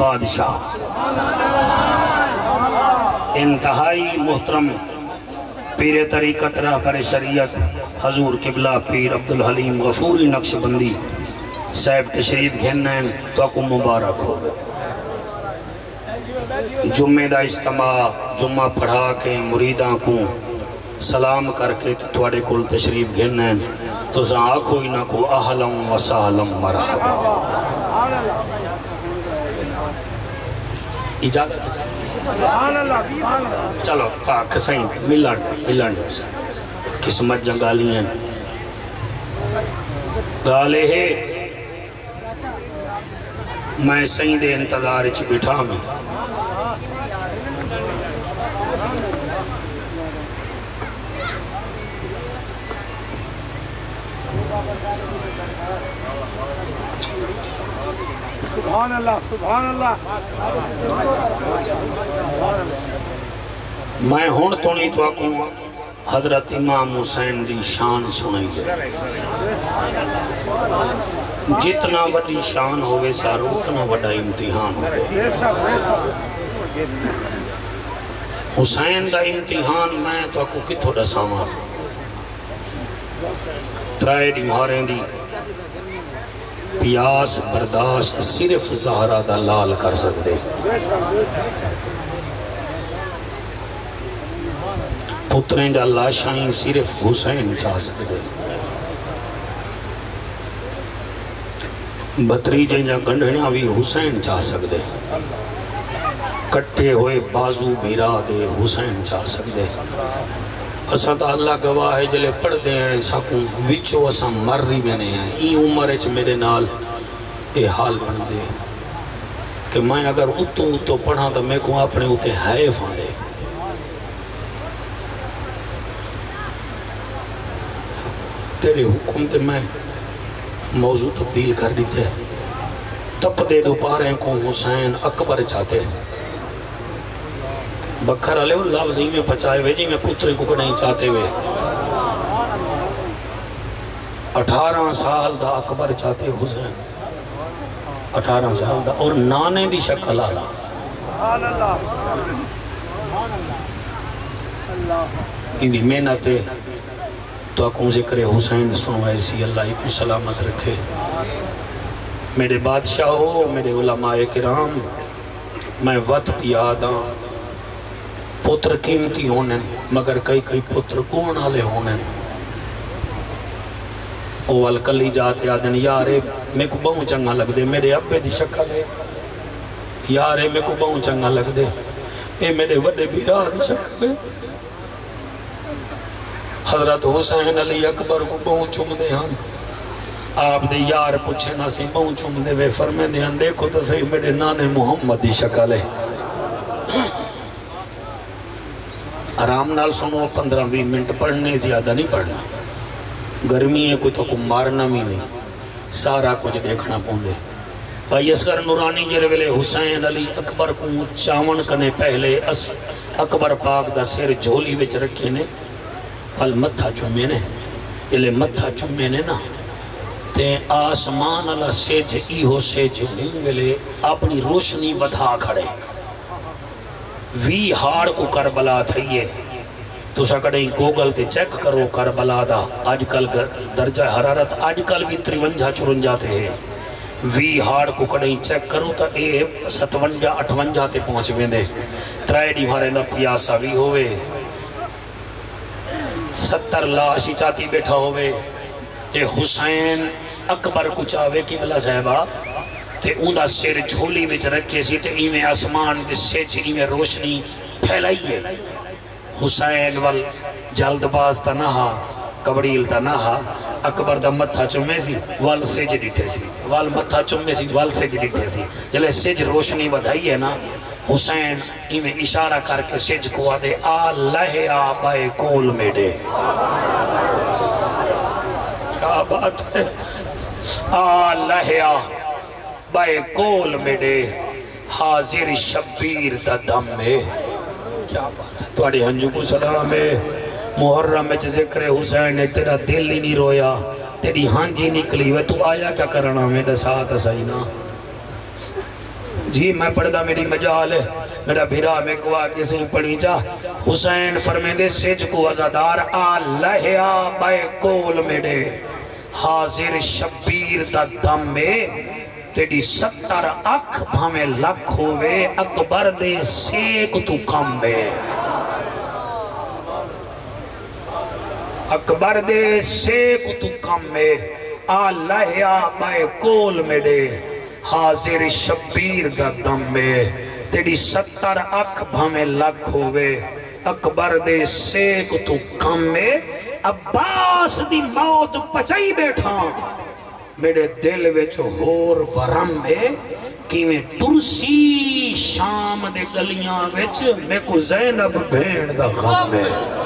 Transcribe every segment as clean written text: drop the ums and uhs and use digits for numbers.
بادشاہ، انتہائی محترم پیر طریقت رہبر شریعت حضور قبلہ پیر عبدالحلیم غفوری نقشبندی صاحب تشریف گھنین تو کو مبارک ہو۔ جمعہ دا اجتماع جمعہ پڑھا کے مریداں کو سلام کر کے توڑے کل تشریف گھنین تو آنکھو ہی نہ کو اہلم و سہلم مرحبا۔ اجازت چلو پاک سائن ملن قسمت جنگالی ہیں گالے ہے میں سائن دے انتظار چ بٹھا میں سبحان اللہ سبحان اللہ۔ میں ہون تو نہیں تو آکوں حضرت امام حسین دی شان سنائی ہے، جتنا بڑی شان ہوئے سارو اتنا بڑا امتحان ہوئے۔ حسین دا امتحان میں تو آکوں کتھو ڈساما ترائے دی مہاریں دی پیاس برداشت صرف زہرہ دا لال کر سکتے، پتریں دا لاشائیں صرف حسین چاہ سکتے، بطریجیں جا گنڈھنیاں بھی حسین چاہ سکتے، کٹے ہوئے بازو بھیرا دے حسین چاہ سکتے۔ اساں تا اللہ گواہ ہے جلے پڑھ دے ہیں ساکوں وچو اساں مر رہی میں نہیں ہیں، ای عمر اچھ میرے نال اے حال بن دے کہ میں اگر اتو پڑھا تو میں کو اپنے اتے حیف آن دے۔ تیرے حکم تے میں موضوع تبدیل کر دیتے تپ دے دوپاریں کو حسین اکبر چاہتے بکھر علیہ لفظی میں پچائے ہوئے جی میں پترے کو نہیں چاہتے ہوئے 18 سال دا اکبر چاہتے حسین 18 سال دا اور نانے دی شکل آلا اندھی محنت تو اکوں ذکر حسین سنوائے سی اللہ ہی کو سلامت رکھے۔ میرے بادشاہ ہو میرے علماء کرام میں وقت یاداں پتر قیمتی ہونے مگر کئی پتر گون آلے ہونے اوال کلی جاتے آدن یارے میں کو بہن چنگا لگ دے میرے ابے دی شکل ہے یارے میں کو بہن چنگا لگ دے اے میرے وڈے بیرا دی شکل ہے حضرت حسین علی اکبر کو بہن چم دے ہم آپ دے یار پوچھے نہ سی بہن چم دے وے فرمے دے ہم دیکھو تو صحیح میرے نانے محمد دی شکل ہے۔ آرام نال سنو 15-20 منٹ پڑھنے زیادہ نہیں پڑھنا گرمی ہے کوئی تو کو مارنا بھی نہیں سارا کچھ دیکھنا پوندے۔ بھائی اصغر نورانی جرے ویلے حسین علی اکبر کو چاون کنے پہلے اکبر پاک دا سر جھولی وچ رکھے نے پل متھا چمے نے الے متھا چمے نے نا تے آسمان اللہ سیج ایہو سیج ہوں ویلے اپنی روشنی بدھا کھڑے وی ہاڑ کو کربلا تھئیے تو سکڑیں گوگل تے چیک کرو کربلا دا آج کل درجہ حرارت آج کل بھی 53-54 تے ہیں وی ہاڑ کو کڑیں چیک کرو تا اے 57-58 تے پہنچ ویندے ترائے ڈی مارے دا پیاسا بھی ہوئے 70 لاشی چاہتی بیٹھا ہوئے تے حسین اکبر کو چاہوے کی بلا صاحبہ تے اندہ سر جھولی وچ رکھے سی تے ایمیں آسمان دے سیج ایمیں روشنی پھیلائیے حسین وال جلد باز تا نہا کبڑیل تا نہا اکبر دا متھا چمے سی وال سیج ڈٹھے سی وال متھا چمے سی وال سیج ڈٹھے سی جلے سیج روشنی بدھائی ہے نا حسین ایمیں اشارہ کر کے سیج کو آدھے آلہ آبائے کول میڈے کیا بات ہے آلہ آبائے کول میڈے حاضر شبیر دا دم ہے کیا بات ہے توڑی ہنجو کو سلام ہے محرم میں ذکر حسین ہے تیرا دل ہی نہیں رویا تیری ہانجی نکلی ہوئے تو آیا کیا کرنا میرے ساتھ سائینا جی میں پڑھدا میری مجال ہے میرا بھیرا میں کو آگے سے پڑھی جا حسین فرمیندے سج کو عزادار آلہیا بائے کول میڈے حاضر شبیر دا دم میں تیری 70 اکھ بھامے لکھ ہوئے اکبر دے سیک تو کم میں اکبر دے سیک تو کم میں آلہیا بائے کول میڈے حاضر شبیر دا دم میں تیری 70 اکھ بھامے لکھ ہوئے اکبر دے سیک تو کم میں عباس دی موت پچائی بیٹھا میرے دل وچ ہور ورم میں کیویں ترسی شام دے گلیاں وچ میں کو زینب بھین دا غم میں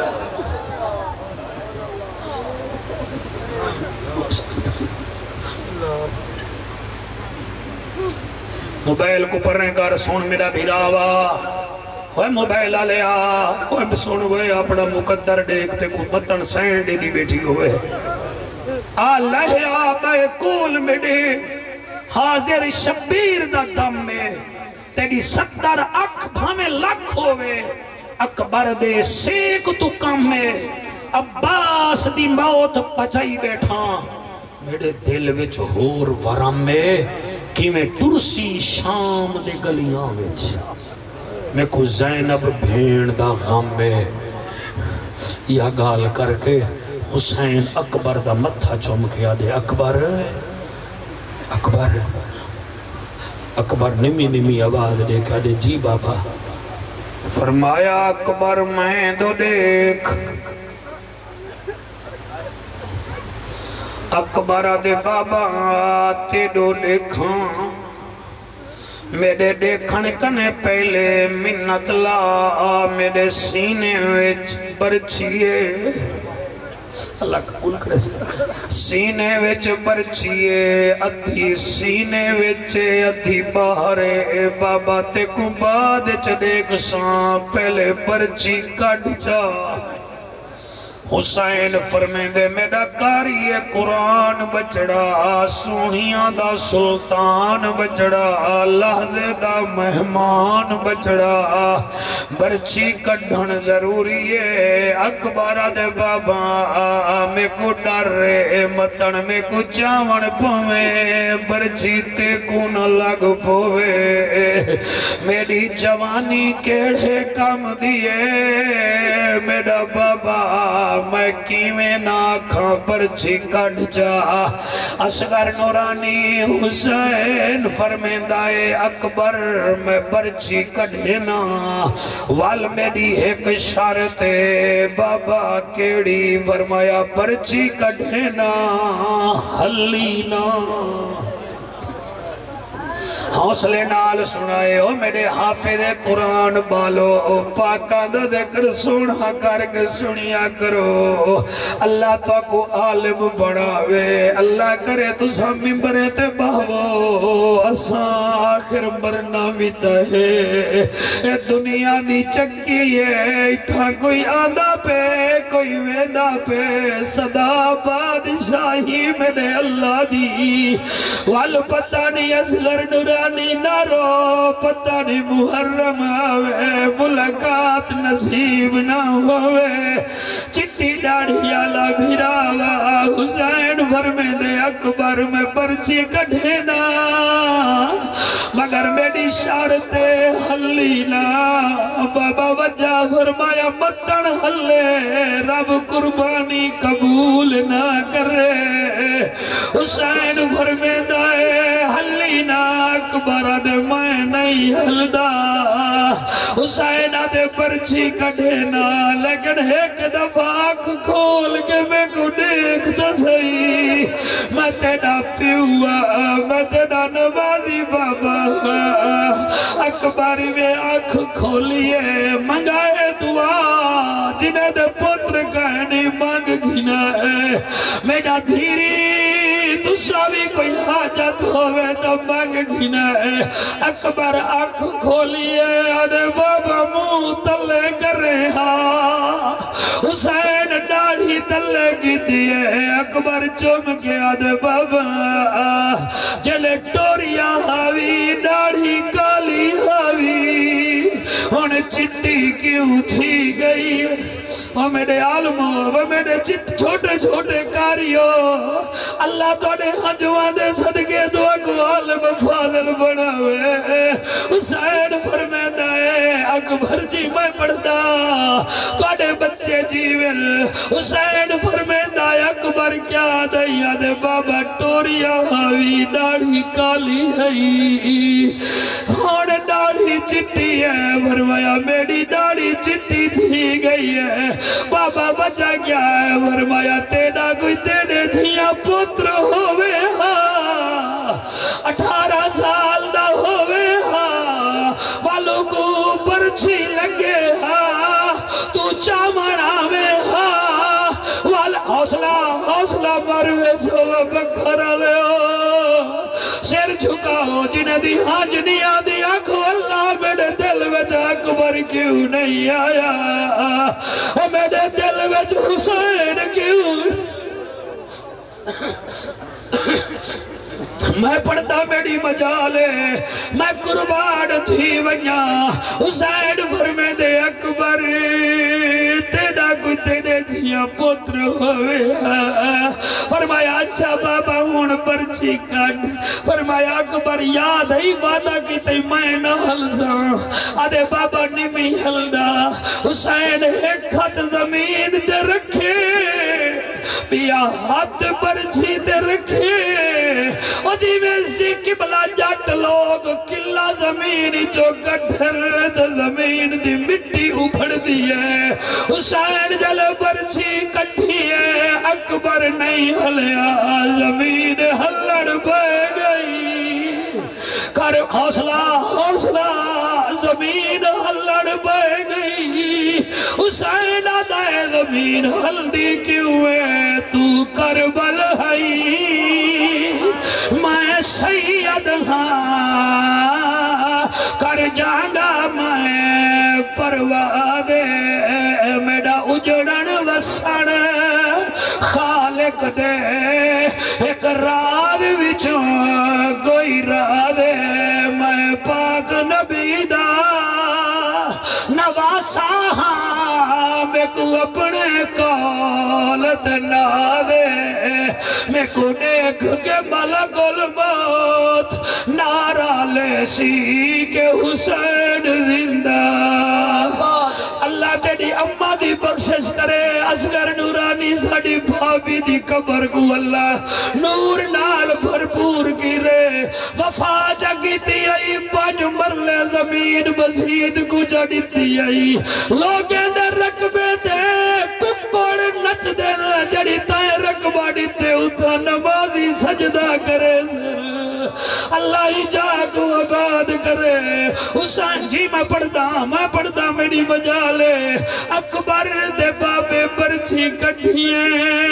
موبائل کو پڑھنے کا سن میرا بھیراوا ہوئے موبائل آلیا ہوئے سن ہوئے اپنا مقدر دیکھتے کو بطن سین دے دی بیٹھی ہوئے آلہیا بے کول میڈے حاضر شبیر دا دم میں تیری 70 اکھ بھامے لکھ ہوئے اکبر دے سیک تو کم میں عباس دی موت پچائی بیٹھا میرے دل وچ ہور ورم میں کی میں ترسی شام دے گلیاں وچ میں کو زینب بھین دا غم میں یا گال کر کے حسین اکبر دا متھا چوم کیا دے اکبر اکبر اکبر نمی نمی آواز دیکھا دے جی بابا فرمایا اکبر میں دو دیکھ اکبر دے بابا تیرو دیکھاں میرے دیکھن کنے پہلے منت لا میرے سینے وچ برچیے اللہ قبول کرے سینے وچ برچیے ادھی سینے وچ ادھی باہرے بابا تے کو بعد چ دیکھ ساں پہلے برچی کٹ جا حسین فرمیندے میرا کاری قرآن بچڑا سونیاں دا سلطان بچڑا لحظے دا مہمان بچڑا برچی کڑھن ضروری ہے اکبر دے بابا میں کو ڈر رہے متن میں کو چاون پویں برچی تے کو نہ لگ پوے میری جوانی کیڑے کم دیے میرا بابا میں کیویں نہ کھاں پرچی کٹ جا اصغر نورانی حسین فرمیندائے اکبر میں پرچی کٹھنا وال میری ایک شرط بابا کیڑی فرمایا پرچی کٹھنا حلینا حوصلے نال سنائے ہو میرے حافظ قرآن بالو پاکاں دا ذکر سنا کر کے سنیا کرو اللہ تو کو عالم بڑھاوے اللہ کرے تو سب ممبرے تے بہو اساں آخر مرنا بیتا ہے اے دنیا دی چکی ہے اتھا کوئی آدھا پہ کوئی ویدہ پہ صدا بادشاہی میرے اللہ دی وال پتہ نہیں اصغر نورانی نہ رو پتہ نہیں محرم آوے ملاقات نصیب نہ ہوئے چٹی ڈاڑھی آلہ بھیراوا حسین فرمے دے اکبر میں پرچی کٹھینا مگر میری شارت حلینا بابا وجہ فرمایا متن حلے رب قربانی قبول نہ کرے حسین فرمے دے حلینا اکبر دے میں نہیں حلدہ حسین دے پرچی کٹھینا لیکن ایک دفعہ آنکھ کھول کے میں کو دیکھتا سہی میں تیرا پیوا میں تیرا نوازی بابا اکبر میں آنکھ کھولیے منگائے دعا جنہیں دے پتر کہنی مانگ گھنا ہے میرا دھیری تو سابی کوئی حاجت ہوئے تو مانگ گھنا ہے اکبر آنکھ کھولیے آدھے بابا منہ تلے کر رہا حسین ڈاڑھی تلے کی دیئے اکبر چوم کے آدھے بابا جلے ٹوریا ہاوی ڈاڑھی کال چٹی کیوں تھی گئی وہ میرے عالموں وہ میرے چھوٹے چھوٹے کاریوں اللہ توڑے حجوان دے صدقے دعا کو عالم فاضل بناوے حسین فرمیدہ ہے اکبر جی میں پڑھتا توڑے بچے جیول حسین فرمیدہ ہے اکبر کیا دیا دے بابا ٹوریا ہوئی داڑھی کالی ہے اور داڑھی چٹی ہے فرمایا میری داڑھی چٹی تھی گئی ہے بابا بچا کیا ہے فرمایا تیرا کوئی تیرے دھیاں پتر ہوئے ہاں 18 سال دا ہوئے ہاں والوں کو پرچی لگے ہاں تو چامن آوے ہاں حوصلہ مروے سو بکھر لے سر جھکاؤ جنہیں دی ہاجنیاں دی آنکھو اللہ میرے دل وچ اکبر کیوں نہیں آیا میرے دل وچ حسین کیوں میں پڑھتا میری مجالے میں قربان تھی ونیا حسین فرمے دے اکبر تیرا کوئی تیرے دھیاں پتر ہوئے فرمایا اچھا بابا ہون پرچی کٹ فرمایا اکبر یاد ہے وعدہ کی تی میں نہ حلزاں آدھے بابا نمی حلدہ حسین ایک خط زمین دے رکھے پیا ہاتھ پرچی دے رکھے اور جی ویسی قبلہ جات لوگ قلعہ زمین جو گھر دا زمین دی مٹی اپھڑ دی ہے حسین جل پرچی کٹھی ہے اکبر نہیں ہلیا زمین ہلڑ بے گئی کر حوصلہ زمین ہلڑ بے گئی حسین آدھائے زمین ہلدی کیوں ہے تو کربل ہے میں سید ہاں کر جانگا میں پرواہ دے میرا اجڑن وسن خالق دے ایک رات وچوں کوئی راہ دے میں پاک نبی دا نواسا ہاں میں کو اپنے کولت نہ دے میں کو دیکھ کے ملک الموت نعرہ لے سی کہ حسین زندہ اللہ تیری اممہ دی بخشش کرے اصغر نورانی ساڑی بھابی دی قبر کو اللہ نور نال بھرپور کی رے وفا جگیتی آئی پانچ مرلے زمین مزید کو جڑیتی آئی لوگیں دے رکبے دے ککوڑ نچ دینا جڑی تائیں رکبہ دیتے اتھا نمازی سجدہ کرے اللہ ہی جا کو عباد کرے حسین جی میں پڑھتا میری مجالے اکبر دے بابے پرچی کٹھیے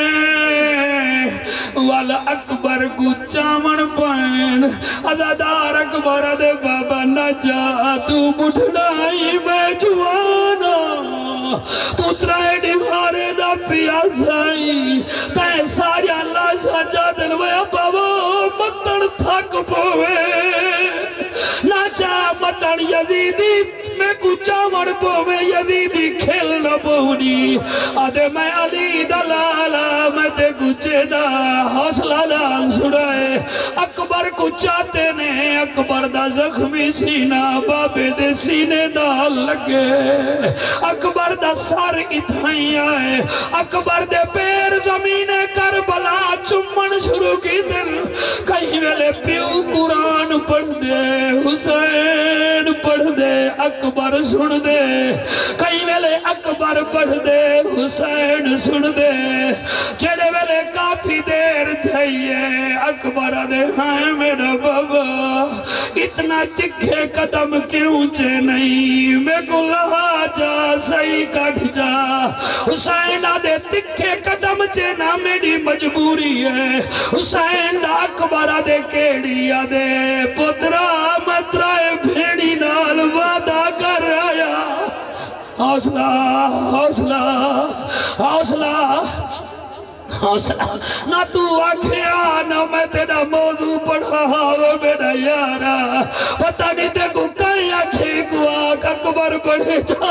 والا اکبر کو چامن پائن ازادار اکبر دے بابا نہ جا تو بڑھڑائی میں جوانا تو ترائے ڈھوارے دا پیاسائی تے ساری اللہ شاہ جا دل ویا بابا مطن تھک پوے نہ چاہ مطن یزیدی میں کچھا مر پوے یزیدی کھل نہ پونی آدھے میں علی دلالا میں تے کچھے نہ حوصلہ لال سڑائے اکبر کو چاہتے نے اکبر دا زخمی سینہ بابے دے سینے نال لگے اکبر دا سار اتھائیں آئے اکبر دے پیر زمین کربلا چمن شروع کی دل کہیں ویلے پیو قرآن پڑھ دے حسین پڑھ دے اکبر سن دے کہیں ویلے اکبر پڑھ دے حسین سن دے جڑے ویلے کافی دیر تھائیے اکبر دے ہائیں میرا بابا اتنا تکھے قدم کیوں چے نہیں میں کو لہا جا صحیح کٹ جا حسین دے تکھے قدم چے نہ میری مجبوری ہے حسین دا اکبر دے کیڑی دے پترا مترائے بھیڑی نال وعدہ کر آیا حوصلہ حوصلہ حوصلہ حوصلہ نہ تو آکھیا نہ میں تیرا موضوع پڑھا وہ میرا یارا پتہ نہیں تے کو کہیں آکھے کو آکھ اکبر پڑھ بھیجا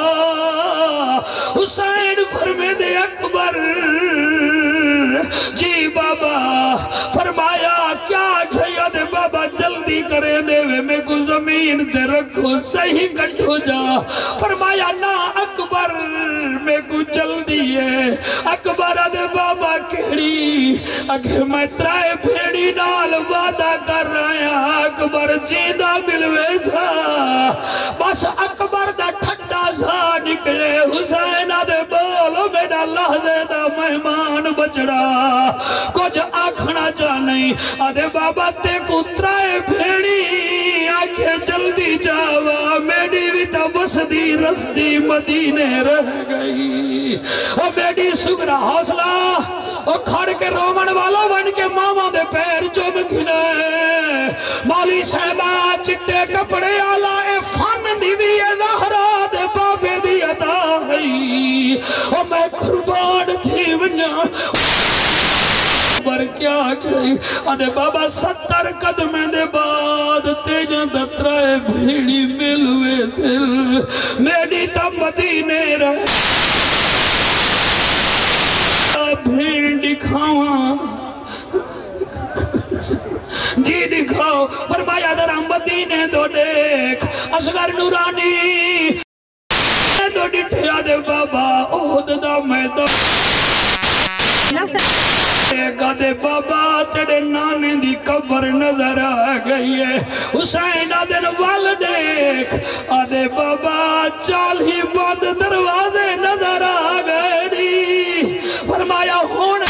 حسین فرمے دے اکبر جی بابا فرمایا کیا کھیا دے بابا جلدی کرے دے میں کو زمین دے رکھو صحیح کٹھو جا فرمایا نا اکبر میں کو جلدی ہے اکبر دے بابا کیڑی اگر میں ترائے بھیڑی نال وعدہ کر رہا اکبر جیدہ ملوے سا بس اکبر دا ٹھٹا سا نکلے حسین دے بولو میرا لحظے دا مہمان بچڑا کچھ آکھنا چاہ نہیں آدھے بابا تے کو ترائے بھیڑی آنکھیں جلدی جاوا میری بھی تا بسدی رسدی مدینے رہ گئی او میری سگرہ حوصلہ او کھڑ کے رومن والا بن کے ماما دے پیر چوم گھنے مولی صاحبہ چٹے کپڑے آلہ اے فن نیوی اے ظہرہ دے بابے دی عطا ہے او میں قربان تھی ونیا پر کیا کہیں آدھے بابا 70 قدمیں دے بعد تیجاں دترائے بھیڑی ملوے دل میری تا مدینے رہ بھیڑ دکھاواں جی دکھاؤ فرمایا در مدینے دو دیکھ اصغر نورانی دو ڈٹھے آدھے بابا احد دا میدان گادے بابا تیرے نانے دی قبر نظر آ گئی ہے حسین آدھے نوال دیکھ آدھے بابا چالی بند دروازے نظر آ گئی فرمایا ہونے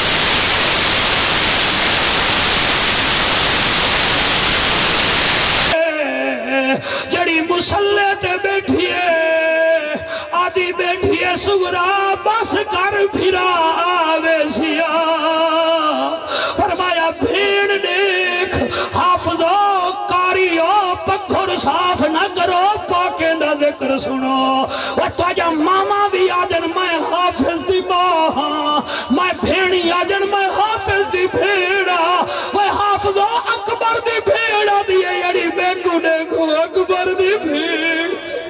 جڑی مسلح تے بیٹھی ہے آدھی بیٹھی ہے سگرہ بس کر پھرا آوے سیا فرمایا بھیڑ دیکھ حافظو کاریو پکھر صاف نہ کرو پاکیں دا ذکر سنو وہ تو جا ماما بھی آجن میں حافظ دی ماں میں بھیڑی آجن میں حافظ دی بھیڑا وہ حافظو اکبر دی بھیڑا دیئے یعنی میں کو دیکھو اکبر دی بھیڑ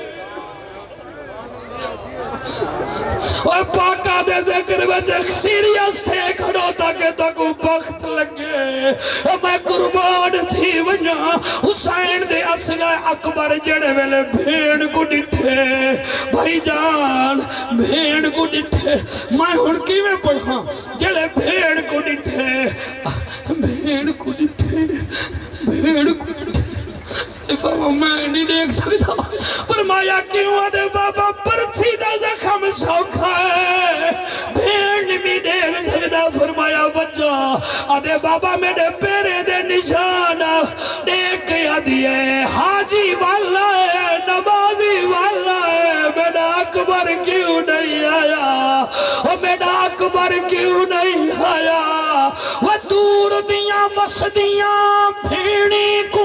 اور پاکہ دے ذکر وچ ایک سیریس تھے کھڑو تاکہ تاکو بخت لگے اور میں قربان تھی ونیا حسین دے اسگا اکبر جڑے ویلے بھیڑ کو ڈٹھے بھائی جان بھیڑ کو ڈٹھے میں ہنکی میں پڑھا جڑے بھیڑ کو ڈٹھے بھیڑ کو ڈٹھے بھیڑ کو ڈٹھے بابا میں نہیں دیکھ سکتا فرمایا کیوں آدھے بابا پرچی دا زخم سوکھا ہے بھیڑ نہیں دیکھ سکتا فرمایا وجہ آدھے بابا میرے پیرے دے نشانہ دیکھ گیا دیئے حاجی والا ہے نمازی والا ہے میرا اکبر کیوں نہیں آیا وہ میرا اکبر کیوں نہیں آیا وہ دور دیاں مسدیاں بھیڑی کو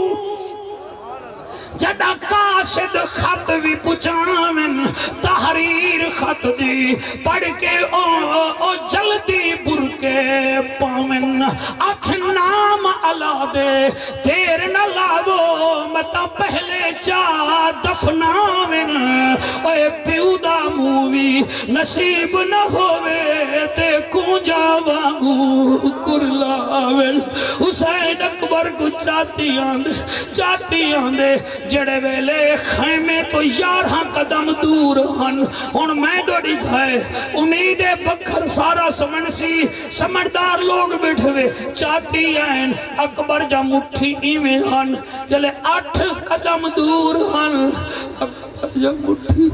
جڑا قاسد خط بھی پچامن تحریر خط دی پڑھ کے او جلدی برکے پامن اکھ نام علا دے دیر نہ لاو متا پہلے چا دفنامن اے پیودا مووی نصیب نہ ہوئے تے کونجا وانگو کرلاویل حسین اکبر کو چاہتی آندے جڑے ویلے خیمے تو 11 قدم دور ہن ان میں دوڑی گھائے امید بکھر سارا سمنسی سمردار لوگ بیٹھے ہوئے چاہتی ہیں اکبر جا مٹھی ایمیں ہن جلے 8 قدم دور ہن اکبر جا مٹھی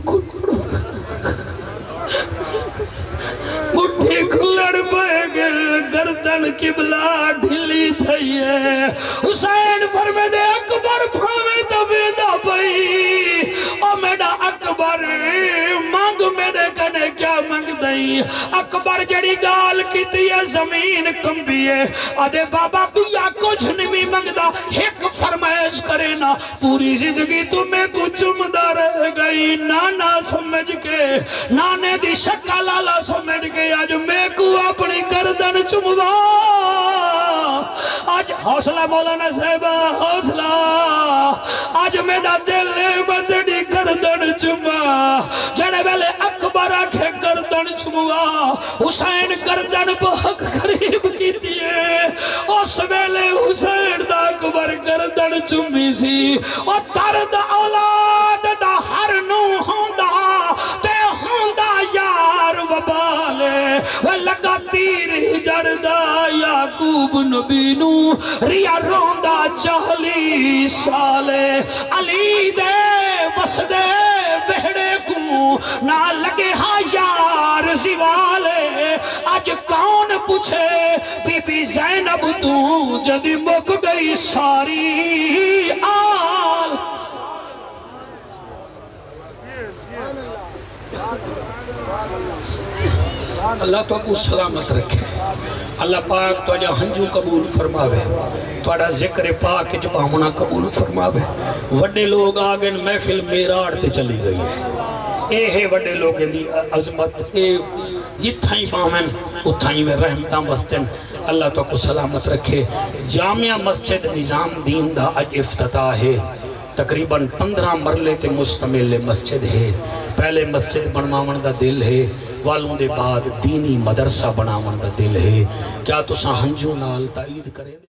کھلڑ پہ گل گردن قبلہ ڈھلی تھئی ہے حسین فرمے دے اکبر پھامے تبیدہ پئی او میڈا اکبر مانگ میرے کنے کیا مانگ دئی اکبر جڑی گال کیتی ہے زمین کمبی ہے آدھے بابا بیا کچھ نہیں مانگ دا ایک فرمائش کرے نا پوری زندگی تمہیں کچھ مدہ رہ گئی نانا سمجھ کے نانے دی شکا لالا سمجھ کے آج میں کو اپنی گردن چموا آج حوصلہ مولانا صاحبہ حوصلہ آج میرا دل بندی گردن چما جڑے ویلے اکبر آکھے گردن چموا حسین گردن بہت قریب کیتی ہے اس ویلے حسین دا اکبر گردن چمی سی اور درد اولاد دا ہر نو ہوندا تے ہوندا یار وبالے وہ لگا تیر ہجر دا یعقوب نبی نو ریا روندا 40 سالے علی دے وسدے بہڑے کو نہ لگے ہاں یار زوالے آج کون پوچھے بی بی زینب تو جدی مک گئی ساری آل اللہ تو کو سلامت رکھے اللہ پاک تو جا ہنجو قبول فرماوے تو اڑا ذکر پاک جب ہمنا قبول فرماوے وڈے لوگ آگئے محفل میراڑ تے چلی گئی ہے اے ہے وڈے لوگ دی عظمت اے جتھائی بامن اتھائی میں رحمتاں بستن اللہ تو کو سلامت رکھے جامعہ مسجد نظام دین دا اج افتتاح ہے تقریباً 15 مرلے تے مشتمل مسجد ہے پہلے مسجد بنواون دا دل ہے والوں دے بعد دینی مدرسہ بناون دا دل ہے کیا تساں ہنجو نال تائید کریں